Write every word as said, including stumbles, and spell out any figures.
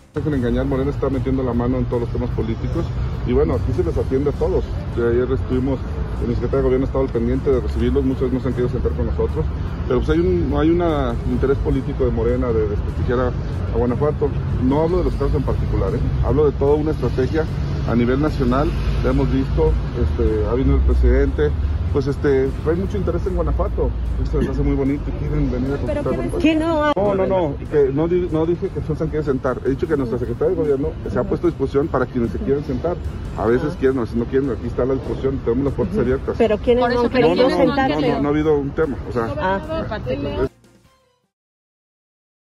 Dejen engañar, Morena está metiendo la mano en todos los temas políticos y bueno, aquí se les atiende a todos. Ayer estuvimos, en el secretario de Gobierno estaba al pendiente de recibirlos, muchos no se han querido sentar con nosotros, pero pues hay un hay una interés político de Morena de desprestigiar a, a Guanajuato. No hablo de los casos en particular, ¿eh? Hablo de toda una estrategia a nivel nacional. Ya hemos visto, este, ha venido el presidente, pues este, hay mucho interés en Guanajuato, se les hace muy bonito y quieren venir a conquistar Guanajuato. ¿Qué no? No, no, no, que no, no dije que no se han querido sentar, he dicho que nuestra secretaria de Gobierno se ha puesto a disposición para quienes se quieran sentar. A veces quieren, a veces no quieren, aquí está la disposición, tenemos las puertas abiertas. Pero ¿quiénes no han No, querido no, no, sentarse? no, no, no ha habido un tema, o sea, Ah. es